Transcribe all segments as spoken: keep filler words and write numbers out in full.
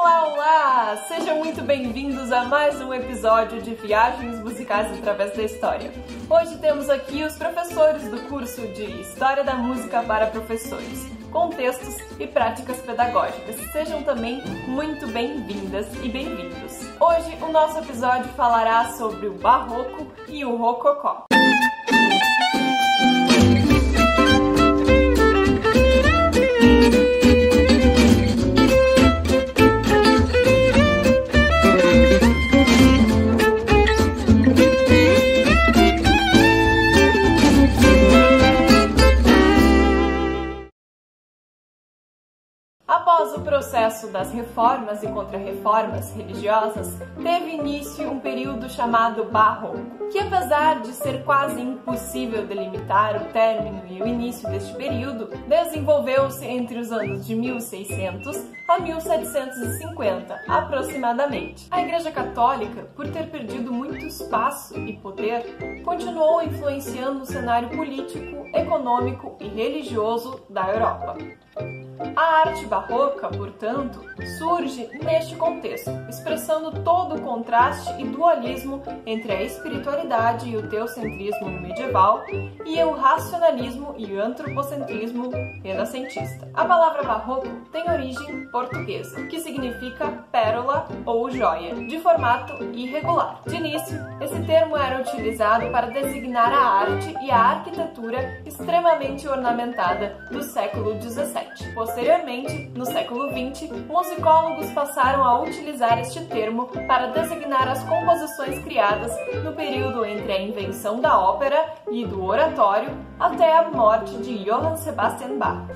Olá, olá! Sejam muito bem-vindos a mais um episódio de Viagens Musicais através da História. Hoje temos aqui os professores do curso de História da Música para Professores, Contextos e Práticas Pedagógicas. Sejam também muito bem-vindas e bem-vindos. Hoje o nosso episódio falará sobre o Barroco e o Rococó. Após o processo das reformas e contrarreformas religiosas, teve início um período chamado Barroco, que apesar de ser quase impossível delimitar o término e o início deste período, desenvolveu-se entre os anos de mil e seiscentos a mil setecentos e cinquenta, aproximadamente. A Igreja Católica, por ter perdido muito espaço e poder, continuou influenciando o cenário político, econômico e religioso da Europa. A arte barroca, portanto, surge neste contexto, expressando todo o contraste e dualismo entre a espiritualidade e o teocentrismo medieval e o racionalismo e o antropocentrismo renascentista. A palavra barroco tem origem portuguesa, que significa pérola ou joia, de formato irregular. De início, esse termo era utilizado para designar a arte e a arquitetura extremamente ornamentada do século dezessete. Posteriormente, no século vinte, musicólogos passaram a utilizar este termo para designar as composições criadas no período entre a invenção da ópera e do oratório até a morte de Johann Sebastian Bach.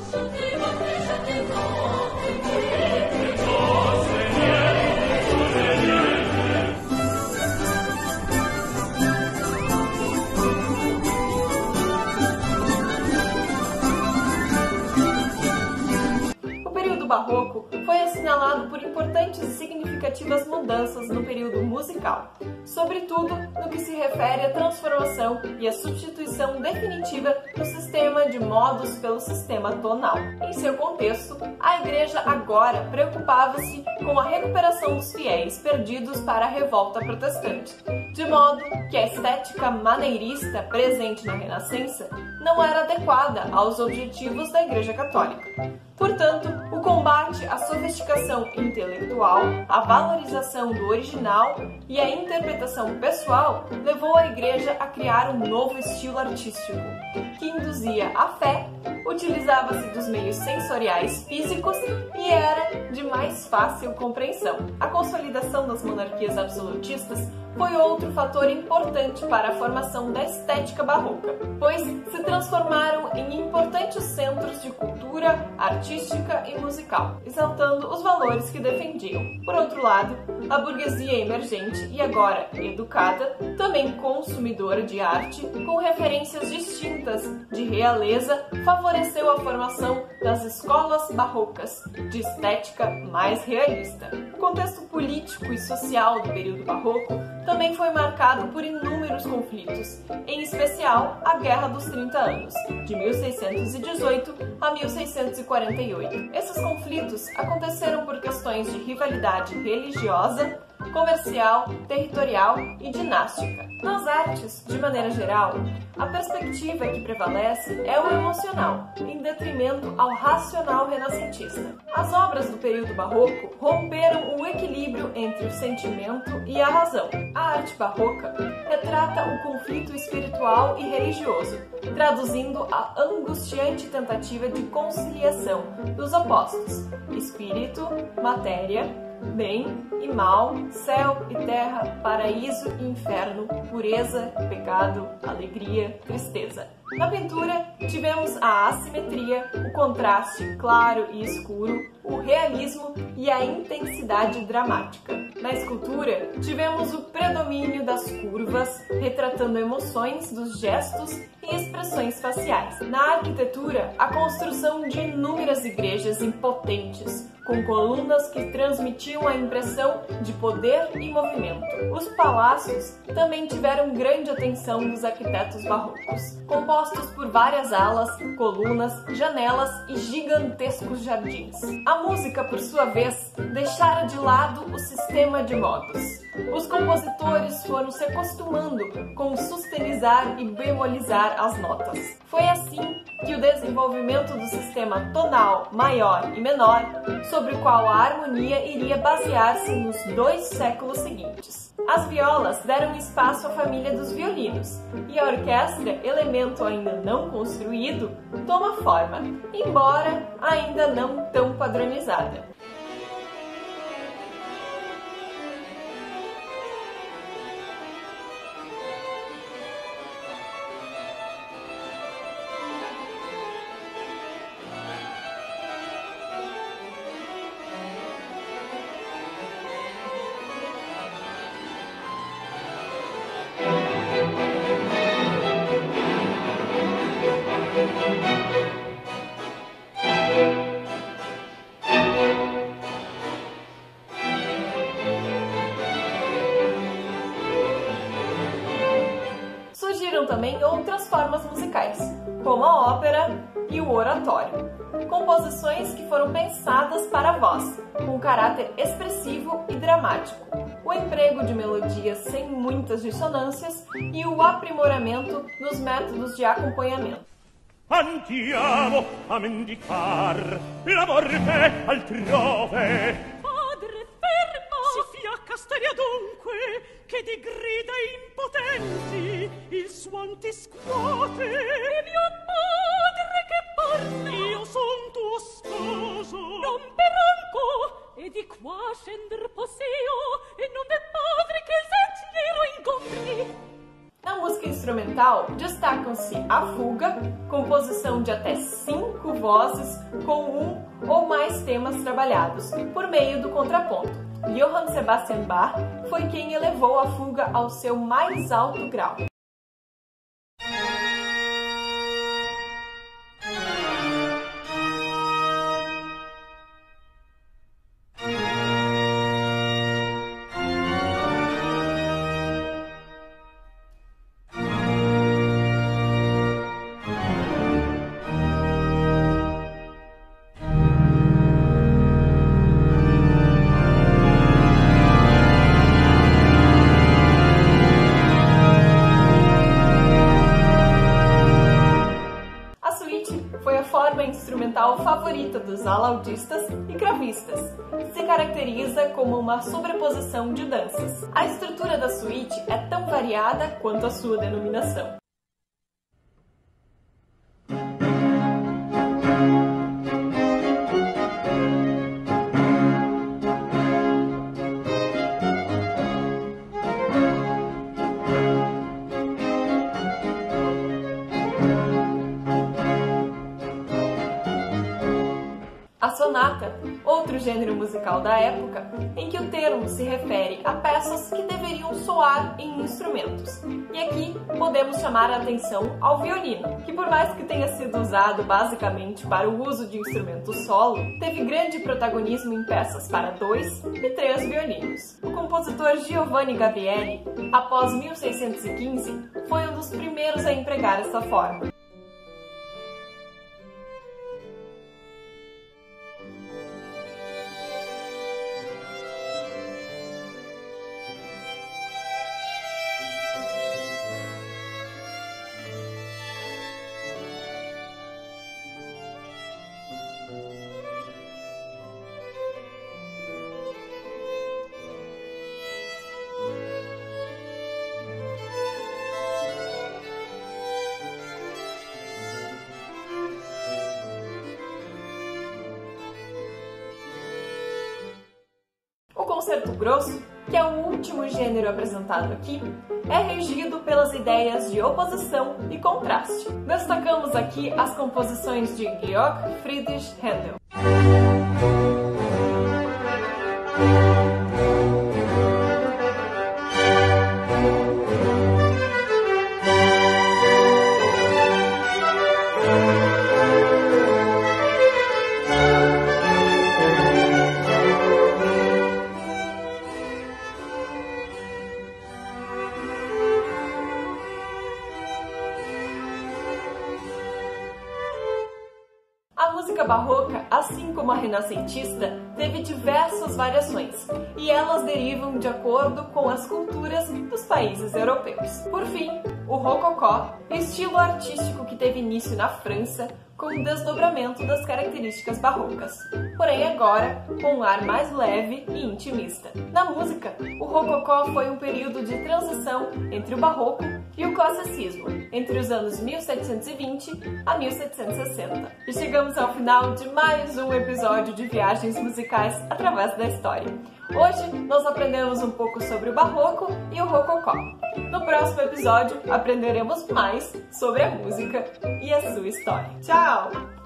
O Barroco foi assinalado por importantes e significativas mudanças no período musical, sobretudo no que se refere à transformação e à substituição definitiva do sistema de modos pelo sistema tonal. Em seu contexto, a Igreja agora preocupava-se com a recuperação dos fiéis perdidos para a revolta protestante, de modo que a estética maneirista presente na Renascença não era adequada aos objetivos da Igreja Católica. Portanto, o combate à sofisticação intelectual, a valorização do original e a interpretação pessoal levou a Igreja a criar um novo estilo artístico, que induzia a fé, utilizava-se dos meios sensoriais físicos e era de mais fácil compreensão. A consolidação das monarquias absolutistas foi outro fator importante para a formação da estética barroca, pois se transformaram em importantes centros de cultura, artística e musical, exaltando os valores que defendiam. Por outro lado, a burguesia emergente e agora educada, também consumidora de arte, com referências distintas de realeza, favoreceu a formação das escolas barrocas, de estética mais realista. O contexto político e social do período barroco também foi marcado por inúmeros conflitos, em especial a Guerra dos trinta anos, de mil seiscentos e dezoito a mil seiscentos e quarenta e oito. Esses conflitos aconteceram por questões de rivalidade religiosa, comercial, territorial e dinástica. Nas artes, de maneira geral, a perspectiva que prevalece é o emocional, em detrimento ao racional renascentista. As obras do período barroco romperam o equilíbrio entre o sentimento e a razão. A arte barroca retrata o conflito espiritual e religioso, traduzindo a angustiante tentativa de conciliação dos opostos: espírito, matéria, bem e mal, céu e terra, paraíso e inferno, pureza, pecado, alegria, tristeza. Na pintura, tivemos a assimetria, o contraste claro e escuro, o realismo e a intensidade dramática. Na escultura, tivemos o predomínio das curvas, retratando emoções dos gestos e expressões faciais. Na arquitetura, a construção de inúmeras igrejas imponentes, com colunas que transmitiam a impressão de poder e movimento. Os palácios também tiveram grande atenção dos arquitetos barrocos, compostos por várias alas, colunas, janelas e gigantescos jardins. A música, por sua vez, deixara de lado o sistema de modos. Os compositores foram se acostumando com sustenizar e bemolizar as notas. Foi assim que o desenvolvimento do sistema tonal maior e menor, sobre o qual a harmonia iria basear-se nos dois séculos seguintes. As violas deram espaço à família dos violinos, e a orquestra, elemento ainda não construído, toma forma, embora ainda não tão padronizada. Surgiram também outras formas musicais, como a ópera e o oratório, composições que foram pensadas para a voz, com caráter expressivo e dramático, o emprego de melodias sem muitas dissonâncias e o aprimoramento nos métodos de acompanhamento. Andiamo a mendicar la morte altrove. Padre, fermo! Si fiacca storia dunque, che di grida impotenti il suon ti scuote. E mio padre che parla? Io son tuo sposo. Non per ranco, e di qua scender posseo, e non del padre che il sentiero incontri. Na música instrumental, destacam-se a fuga, composição de até cinco vozes com um ou mais temas trabalhados, por meio do contraponto. Johann Sebastian Bach foi quem elevou a fuga ao seu mais alto grau. Foi a forma instrumental favorita dos alaudistas e cravistas. Se caracteriza como uma sobreposição de danças. A estrutura da suíte é tão variada quanto a sua denominação. A sonata, outro gênero musical da época, em que o termo se refere a peças que deveriam soar em instrumentos. E aqui podemos chamar a atenção ao violino, que por mais que tenha sido usado basicamente para o uso de instrumento solo, teve grande protagonismo em peças para dois e três violinos. O compositor Giovanni Gabrieli, após mil seiscentos e quinze, foi um dos primeiros a empregar essa forma. O concerto grosso, que é o último gênero apresentado aqui, é regido pelas ideias de oposição e contraste. Destacamos aqui as composições de Georg Friedrich Händel. como a renascentista, teve diversas variações, e elas derivam de acordo com as culturas dos países europeus. Por fim, o rococó, estilo artístico que teve início na França, com o desdobramento das características barrocas, porém agora com um ar mais leve e intimista. Na música, o rococó foi um período de transição entre o barroco e o classicismo, entre os anos mil setecentos e vinte a mil setecentos e sessenta. E chegamos ao final de mais um episódio de Viagens Musicais através da História. Hoje nós aprendemos um pouco sobre o barroco e o rococó. No próximo episódio aprenderemos mais sobre a música e a sua história. Tchau!